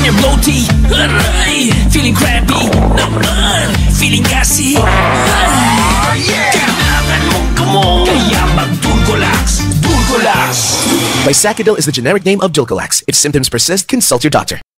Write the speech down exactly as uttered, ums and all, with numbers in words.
I'm bloaty, aray, feeling crappy, naman, feeling gassy. Ah, yeah. Kailangan mong gamot, kaya mag-Dulcolax. Dulcolax. Bisacodyl is the generic name of Dulcolax. If symptoms persist, consult your doctor.